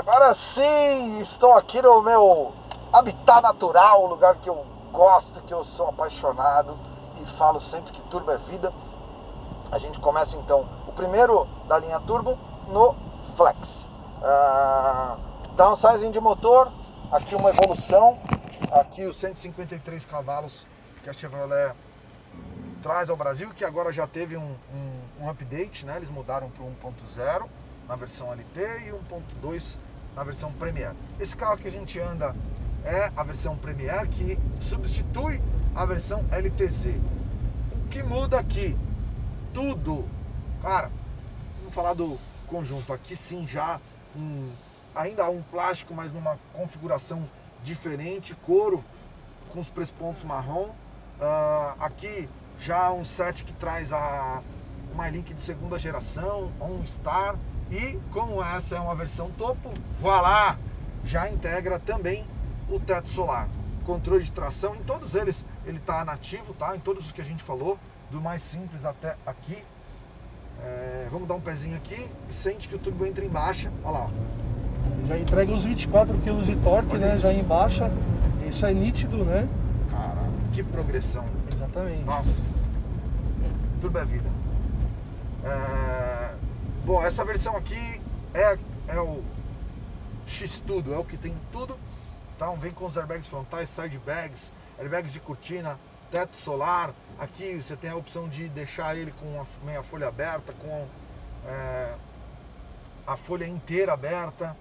Agora sim, estou aqui no meu habitat natural, o lugar que eu gosto, que eu sou apaixonado e falo sempre que turbo é vida. A gente começa então o primeiro da linha turbo no Flex. Downsizing de motor, aqui uma evolução, aqui os 153 cavalos que a Chevrolet traz ao Brasil, que agora já teve um update, né? Eles mudaram para o 1.0 na versão LT e 1.2 na versão Premier. Esse carro que a gente anda é a versão Premier, que substitui a versão LTZ. O que muda aqui? Tudo. Cara, vamos falar do conjunto. Aqui sim já ainda há um plástico, mas numa configuração diferente, couro com os press-pontos marrom. Aqui já um set que traz a MyLink de segunda geração, OnStar, e como essa é uma versão topo, voilá, já integra também o teto solar, controle de tração. Em todos eles ele está nativo, tá? Em todos os que a gente falou, do mais simples até aqui. Vamos dar um pezinho aqui e sente que o turbo entra em baixa, olha lá. Já entrega os 24 kg de torque, né? Já em baixa, isso é nítido, né? Cara, que progressão. Exatamente. Nossa, turbo é vida. Bom, essa versão aqui é o X-Tudo, é o que tem tudo. Então vem com os airbags frontais, side bags, airbags de cortina, teto solar. Aqui você tem a opção de deixar ele com a meia folha aberta, com a folha inteira aberta.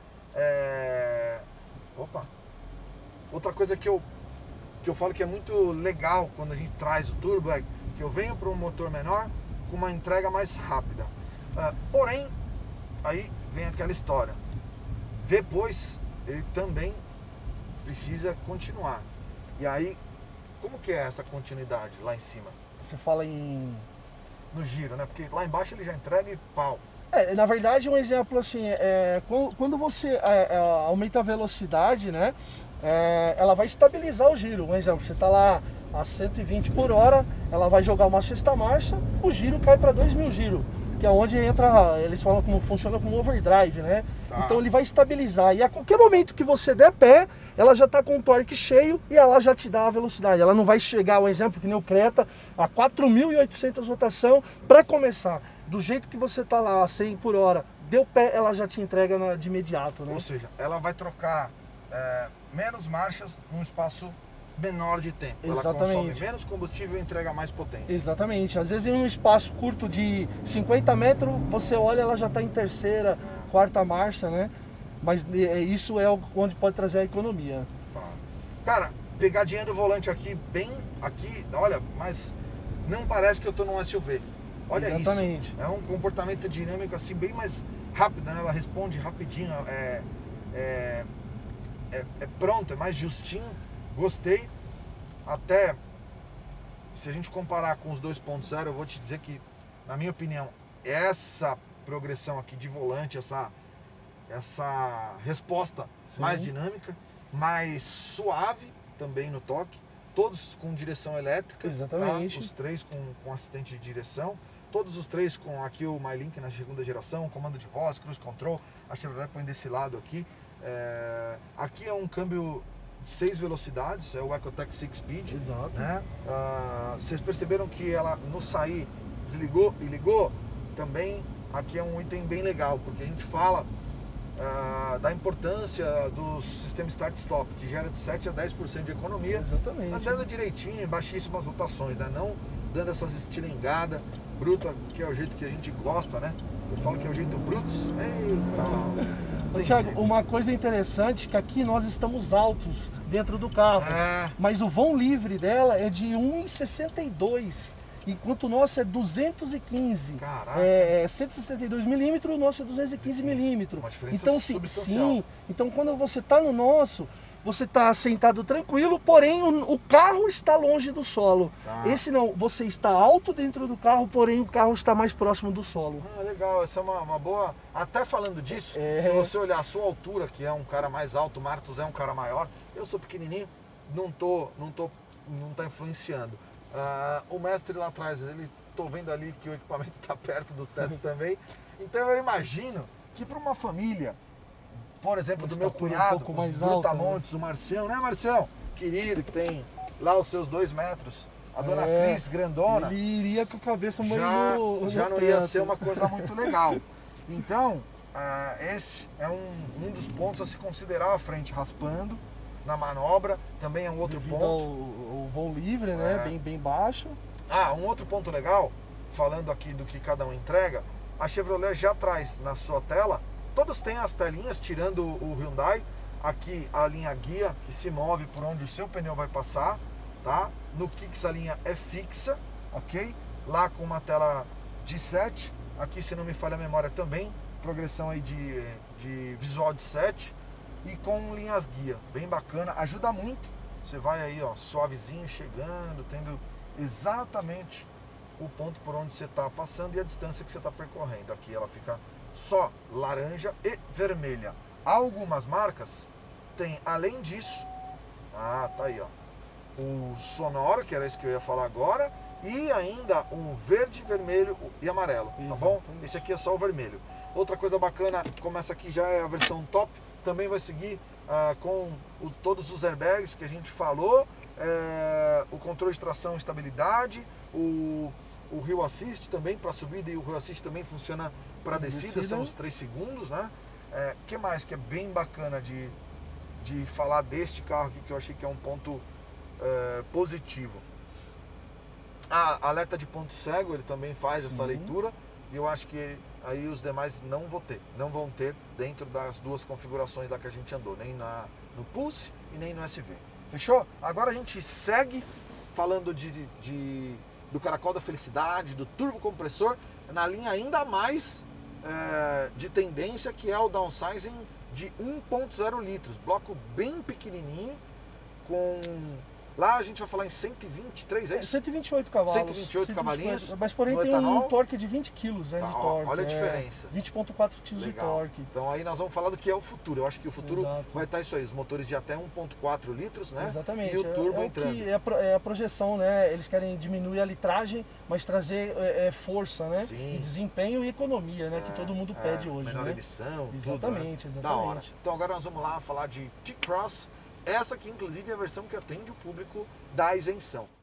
Opa! Outra coisa que eu falo que é muito legal quando a gente traz o turbo é que eu venho para um motor menor com uma entrega mais rápida. Porém, aí vem aquela história. Depois, ele também precisa continuar. E aí, como que é essa continuidade lá em cima? Você fala em... No giro, né? Porque lá embaixo ele já entrega e pau. Na verdade, um exemplo assim, quando você aumenta a velocidade, né? Ela vai estabilizar o giro. Um exemplo, você está lá a 120 por hora, ela vai jogar uma sexta marcha, o giro cai para 2.000 giros, que é onde entra, eles falam como funciona como overdrive, né? Tá. Então ele vai estabilizar, e a qualquer momento que você der pé, ela já está com o torque cheio e ela já te dá a velocidade. Ela não vai chegar, um exemplo que nem o Creta, a 4.800 rotação para começar. Do jeito que você está lá, a 100 por hora, deu pé, ela já te entrega de imediato, né? Ou seja, ela vai trocar menos marchas num espaço menor de tempo. Exatamente. Ela consome menos combustível e entrega mais potência. Exatamente. Às vezes em um espaço curto de 50 metros, você olha, ela já está em terceira, quarta marcha, né? Mas isso é onde pode trazer a economia. Tá. Cara, pegadinha do volante aqui, bem aqui, olha, mas não parece que eu estou num SUV. Olha. Exatamente. Isso. É um comportamento dinâmico assim, bem mais rápido, né? Ela responde rapidinho, é pronto, é mais justinho. Gostei. Até se a gente comparar com os 2.0, eu vou te dizer que, na minha opinião, essa progressão aqui de volante, essa resposta mais dinâmica, mais suave também no toque, todos com direção elétrica. Exatamente. Tá? Os três com assistente de direção, todos os três com aqui o MyLink na segunda geração, comando de voz, cruise control. A Chevrolet põe desse lado aqui. Aqui é um câmbio de 6 velocidades, é o Ecotec 6 Speed. Exato. Né? Vocês perceberam que ela no sair desligou e ligou? Também aqui é um item bem legal, porque a gente fala da importância do sistema Start-Stop, que gera de 7 a 10% de economia. Exatamente. Andando direitinho, em baixíssimas rotações, né? Não dando essas estilingadas bruta, que é o jeito que a gente gosta, né? Eu falo que é o jeito brutus. Eita! Thiago, uma coisa interessante é que aqui nós estamos altos dentro do carro, mas o vão livre dela é de 1,62, enquanto o nosso é 215. Caraca. 162 milímetros, o nosso é 215 milímetros. Uma diferença então, substancial. Sim, então quando você está no nosso, você está sentado tranquilo, porém o carro está longe do solo. Esse não, você está alto dentro do carro, porém o carro está mais próximo do solo. Legal, essa é uma boa... Até falando disso, se você olhar a sua altura, que é um cara mais alto, o Martos é um cara maior, eu sou pequenininho, não tá influenciando. O mestre lá atrás, tô vendo ali que o equipamento está perto do teto também, então eu imagino que para uma família por exemplo, do meu estatura cunhado, pouco os mais alta, brutamontes, o Marcião, né, Marcião? Querido, que tem lá os seus 2 metros. A dona Cris, grandona. Ele iria com a cabeça meio já não ia ser uma coisa muito legal. Então, esse é um dos pontos a se considerar à frente, raspando na manobra, também é um outro devido ponto. ao voo livre, né? Bem baixo. Um outro ponto legal, falando aqui do que cada um entrega, a Chevrolet já traz na sua tela, todos têm as telinhas, tirando o Hyundai, aqui a linha guia, que se move por onde o seu pneu vai passar, tá? No Kicks a linha é fixa, ok? Lá com uma tela de 7, aqui se não me falha a memória também, progressão aí de visual de 7 e com linhas guia, bem bacana, ajuda muito. Você vai aí, ó, suavezinho, chegando, tendo exatamente o ponto por onde você está passando e a distância que você está percorrendo. Aqui ela fica só laranja e vermelha. Algumas marcas têm, além disso, tá aí, ó, o sonoro, que era isso que eu ia falar agora, e ainda um verde, vermelho e amarelo, tá bom? Esse aqui é só o vermelho. Outra coisa bacana, como essa aqui já é a versão top, também vai seguir com todos os airbags que a gente falou, o controle de tração e estabilidade, o Hill Assist também para subida e o Hill Assist também funciona para descida, são os 3 segundos, né? Que mais que é bem bacana de falar deste carro aqui, que eu achei que é um ponto positivo? Alerta de ponto cego, ele também faz essa leitura, e eu acho que aí os demais não vão ter dentro das 2 configurações lá que a gente andou, nem no Pulse e nem no SV. Fechou? Agora a gente segue falando do caracol da felicidade, do turbo compressor, na linha ainda mais de tendência, que é o downsizing de 1.0 litros, bloco bem pequenininho, lá a gente vai falar em 123, é isso? 128 cavalos. 128 cavalinhos. Mas porém tem um torque de 20 kg, né, de torque. Olha a diferença. 20.4 kg de torque. Então aí nós vamos falar do que é o futuro. Eu acho que o futuro vai estar isso aí, os motores de até 1.4 litros, né? Exatamente. E o turbo entrando. É a projeção, né? Eles querem diminuir a litragem, mas trazer força, né? Sim. E desempenho e economia, né? Que todo mundo pede hoje, menor né? emissão, Exatamente, tudo, né? exatamente. Da hora. Então agora nós vamos lá falar de T-Cross. Essa aqui, inclusive, é a versão que atende o público da isenção.